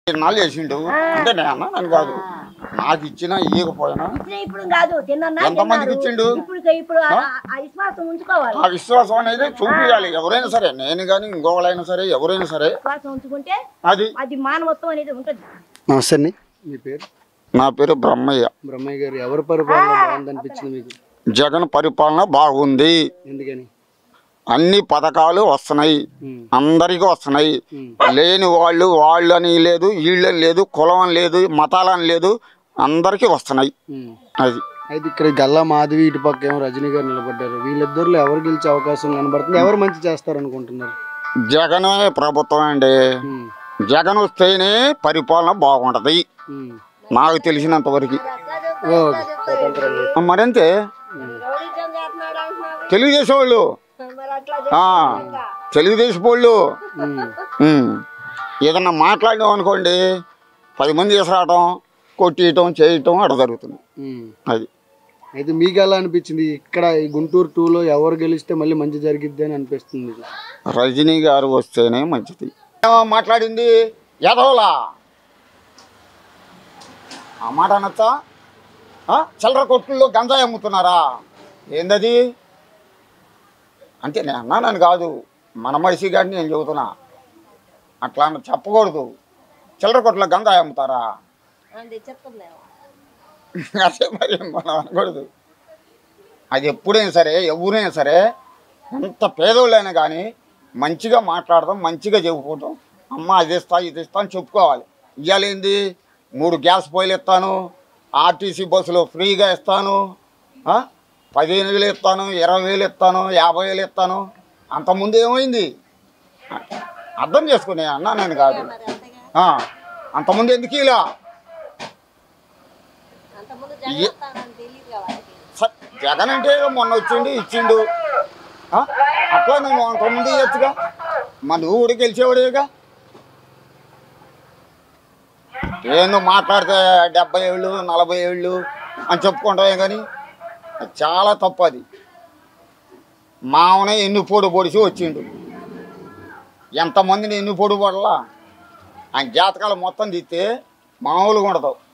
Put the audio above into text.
నాళ్ళు చేసిండు అంటే నేను నన్ను కాదు నాకు ఇచ్చినా ఇవ్వకపోయినా ఇప్పుడు కాదు ఎంతమందికి ఇచ్చిండు ఆ విశ్వాసం అనేది చూపించాలి ఎవరైనా సరే నేను కానీ ఇంకొకరైనా సరే ఎవరైనా సరే ఉంచుకుంటే అది అది మానవత్వం అనేది ఉంటుంది. నమస్తే అండి, మీ పేరు? నా పేరు బ్రహ్మయ్య. బ్రహ్మయ్య గారు, ఎవరి పరిపాలన బాగుందనిపించింది మీకు? జగన్ పరిపాలన బాగుంది. ఎందుకని? అన్ని పథకాలు వస్తున్నాయి, అందరికీ వస్తున్నాయి. లేని వాళ్ళు అని లేదు, వీళ్ళని లేదు, కులం లేదు, మతాలని లేదు, అందరికీ వస్తున్నాయి. అది అయితే ఇక్కడ గల్లా మాధవి, ఇటు పక్క ఏమో రజనీ గారు నిలబడ్డారు. వీళ్ళిద్దరిలో ఎవరు గెలిచే అవకాశం కనబడుతుంది? ఎవరు మంచి చేస్తారు అనుకుంటున్నారు? జగనే ప్రభుత్వం అండి. జగన్ వస్తేనే పరిపాలన బాగుంటది నాకు తెలిసినంత వరకు. మరంతే తెలుగుదేశం వాళ్ళు తెలుగుదేశం వాళ్ళు ఏదన్నా మాట్లాడినాం అనుకోండి 10 మంది తీసుకురావటం, కొట్టియటం, చేయటం అట్లా జరుగుతుంది. అది అయితే మీకు ఎలా అనిపించింది? ఇక్కడ ఈ గుంటూరు 2లో ఎవరు గెలిస్తే మళ్ళీ మంచి జరిగిద్ది అని అనిపిస్తుంది? రజనీ గారు వస్తేనే మంచిది. మాట్లాడింది యాదవ్లా ఆ మాట అనొచ్చా? చిల్లర కొట్టుల్లో గంజాయి అమ్ముతున్నారా? ఏందది అంటే నేను అన్నానని కాదు, మన మనిషి గారిని నేను చెబుతున్నా. అట్లా చెప్పకూడదు. చిల్లర కొట్టులో గంజాయి అమ్ముతారా? అదే మరి మనం అనకూడదు. అది ఎప్పుడైనా సరే ఎవరైనా సరే ఎంత పేదోళ్ళైనా కానీ మంచిగా మాట్లాడదాం, మంచిగా చెప్పుకోవటం. అమ్మ అది ఇస్తా ఇది ఇస్తా అని చెప్పుకోవాలి. ఇవ్వాలేంది 3 గ్యాస్ పొయ్యిలు ఇస్తాను, ఆర్టీసీ బస్సులో ఫ్రీగా ఇస్తాను, 15,000 ఇస్తాను, 20,000 ఇస్తాను, 50,000 ఇస్తాను. అంతకుముందు ఏమైంది అర్థం చేసుకునే అన్నా నేను కాదు. అంతకుముందు ఎందుకు ఇలా జగన్ అంటే మొన్న వచ్చిండు ఇచ్చిండు. అట్లా నువ్వు అంతకుముందు ఇవ్వచ్చుగా. మన నువ్వు గెలిచేవాడేగా. ఏందో మాట్లాడితే 70 ఏళ్ళు 40 ఏళ్ళు అని చెప్పుకుంటామే కానీ చాలా తప్పు. అది మామనే ఎన్ని పొడిసి వచ్చిండు. ఎంతమందిని ఎన్ని పొడి పడలా ఆయన జాతకాలు మొత్తం తీస్తే మామూలుగా ఉండదు.